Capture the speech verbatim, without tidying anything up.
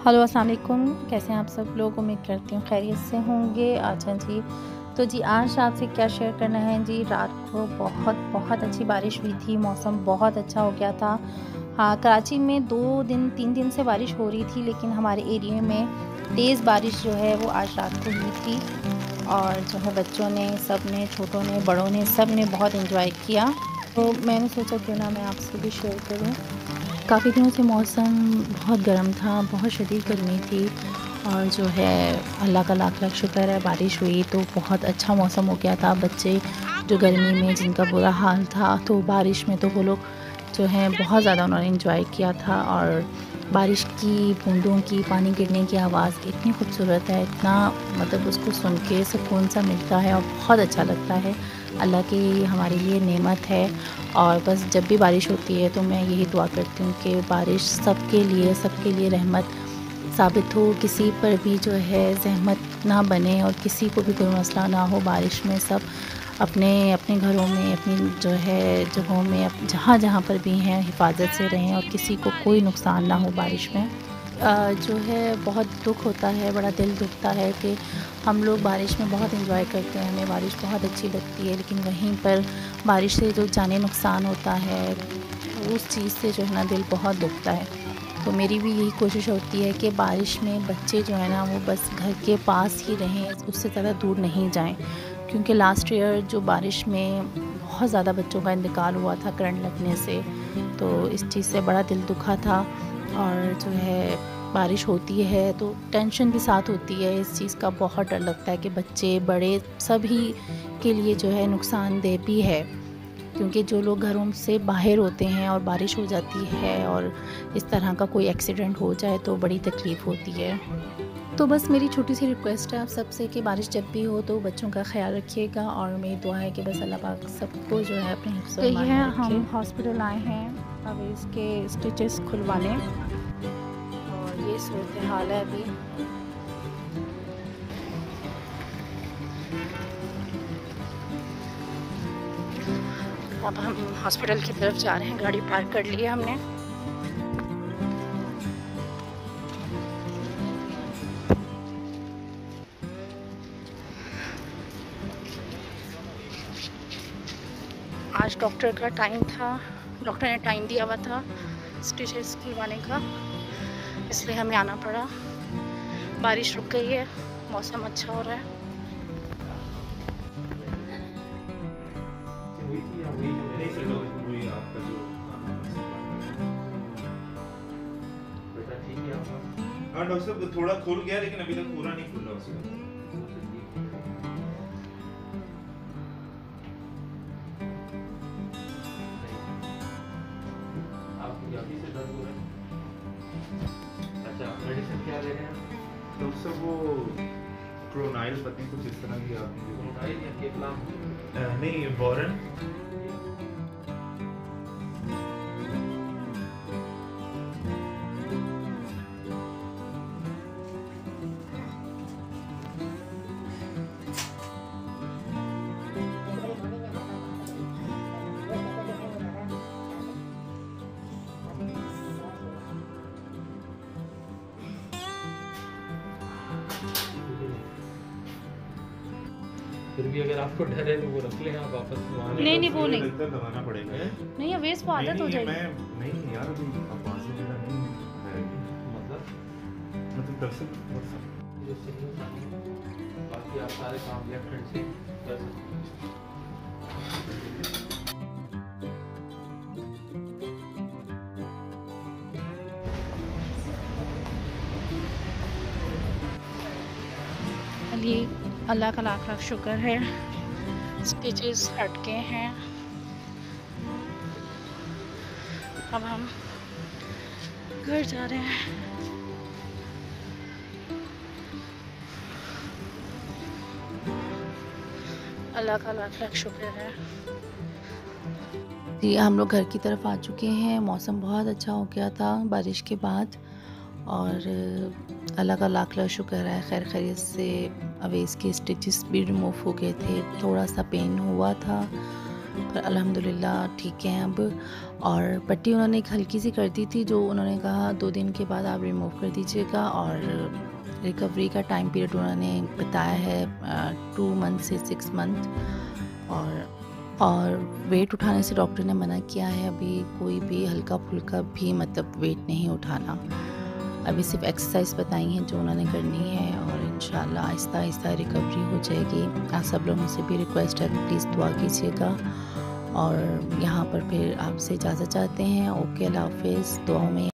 Hello अस्सलाम वालेकुम, कैसे हैं आप सब लोग? उम्मीद करती हूँ खैरियत से होंगे। अच्छा जी, तो जी आज आपसे क्या शेयर करना है जी। रात को बहुत बहुत अच्छी बारिश हुई थी, मौसम बहुत अच्छा हो गया था। हाँ, कराची में दो दिन तीन दिन से बारिश हो रही थी, लेकिन हमारे एरिया में तेज़ बारिश जो है वो आज रात को हुई थी। और जो है बच्चों ने, सब ने, छोटों ने, बड़ों ने, सब ने बहुत एंजॉय किया। तो मैंने सोचा क्यों ना मैं आपसे भी शेयर करूँ। काफ़ी दिनों से मौसम बहुत गर्म था, बहुत शदीद गर्मी थी। और जो है अल्लाह का लाख लाख शुक्र है, बारिश हुई तो बहुत अच्छा मौसम हो गया था। बच्चे जो गर्मी में जिनका बुरा हाल था, तो बारिश में तो वो लोग जो हैं बहुत ज़्यादा उन्होंने एंजॉय किया था। और बारिश की बूंदों की, पानी गिरने की आवाज़ इतनी खूबसूरत है, इतना मतलब उसको सुन के सुकून सा मिलता है और बहुत अच्छा लगता है। अल्लाह की हमारे लिए नेमत है। और बस जब भी बारिश होती है तो मैं यही दुआ करती हूँ कि बारिश सबके लिए सबके लिए रहमत साबित हो, किसी पर भी जो है ज़हमत ना बने और किसी को भी कोई मसला ना हो। बारिश में सब अपने अपने घरों में, अपनी जो है जगहों में, अप जहाँ जहाँ पर भी हैं हिफाजत से रहें और किसी को कोई नुकसान ना हो बारिश में। अ, जो है बहुत दुःख होता है, बड़ा दिल दुखता है कि हम लोग बारिश में बहुत एंजॉय करते हैं, हमें बारिश बहुत अच्छी लगती है, लेकिन वहीं पर बारिश से जो जाने नुकसान होता है, उस चीज़ से जो है ना दिल बहुत दुखता है। तो मेरी भी यही कोशिश होती है कि बारिश में बच्चे जो है ना वो बस घर के पास ही रहें, उससे ज़्यादा दूर नहीं जाएं। क्योंकि लास्ट ईयर जो बारिश में बहुत ज़्यादा बच्चों का इंतकाल हुआ था करंट लगने से, तो इस चीज़ से बड़ा दिल दुखा था। और जो है बारिश होती है तो टेंशन भी साथ होती है, इस चीज़ का बहुत डर लगता है कि बच्चे बड़े सभी के लिए जो है नुकसानदेह भी है। क्योंकि जो लोग घरों से बाहर होते हैं और बारिश हो जाती है और इस तरह का कोई एक्सीडेंट हो जाए तो बड़ी तकलीफ़ होती है। तो बस मेरी छोटी सी रिक्वेस्ट है आप सबसे कि बारिश जब भी हो तो बच्चों का ख्याल रखिएगा। और मेरी दुआ है कि बस अल्लाह पाक सबको जो है अपने हिफ्ज़ और ईमान में रखे। हम हॉस्पिटल आए हैं अब इसके स्टिचेस खुलवाने, और ये सूरत हाल है अभी। अब हम हॉस्पिटल की तरफ जा रहे हैं, गाड़ी पार्क कर ली है हमने। आज डॉक्टर का टाइम था, डॉक्टर ने टाइम दिया हुआ था स्टिचेस खुलवाने का, इसलिए हमें आना पड़ा। बारिश रुक गई है, मौसम अच्छा हो रहा है। हाँ डॉक्टर साहब, थोड़ा खुल गया लेकिन अभी तक पूरा नहीं खुला उसका। आपको अभी से दर्द हो रहा है? अच्छा, मेडिसिन क्या ले रहे हैं? डॉक्टर साहब वो प्रोनाइल पता नहीं कुछ इस तरह की आपने प्रोनाइल या केपलाम? नहीं, बोरन। फिर भी अगर आपको डर है तो वो रख लें, आप वापस वहाँ नहीं नहीं वो नहीं, लगता दबाना पड़ेगा। नहीं अवेश को नहीं आदत हो नहीं, जाएगी। मैं नहीं यार, अभी आवाज से मेरा नहीं है, मतलब मतलब दरअसल थोड़ा सा जो सही होता है, बाकी आप सारे काम लेफ्ट हैंड से कर सकते हैं। अली अल्लाह का लाख लाख शुक्र है, स्टिचेस हट गए हैं। अब हम घर जा रहे हैं। अल्लाह का लाख लाख शुक्र है जी। हम लोग घर की तरफ आ चुके हैं, मौसम बहुत अच्छा हो गया था बारिश के बाद। और अल्लाह का लाख लाख शुक्र है, खैर खैरियत से अवेस के स्टिचेस भी रिमूव हो गए थे। थोड़ा सा पेन हुआ था पर अल्हम्दुलिल्लाह ठीक हैं अब। और पट्टी उन्होंने एक हल्की सी कर दी थी, जो उन्होंने कहा दो दिन के बाद आप रिमूव कर दीजिएगा। और रिकवरी का टाइम पीरियड उन्होंने बताया है टू मंथ से सिक्स मंथ। और और वेट उठाने से डॉक्टर ने मना किया है, अभी कोई भी हल्का फुल्का भी मतलब वेट नहीं उठाना। अभी सिर्फ एक्सरसाइज बताई हैं जो उन्होंने करनी है, और इंशाल्लाह आहिस्ता आहिस्ता रिकवरी हो जाएगी। आप सब लोगों से भी रिक्वेस्ट है कि प्लीज़ दुआ कीजिएगा। और यहाँ पर फिर आपसे इजाज़त चाहते हैं। ओके, अल्लाह हाफ़िज़, दुआओं में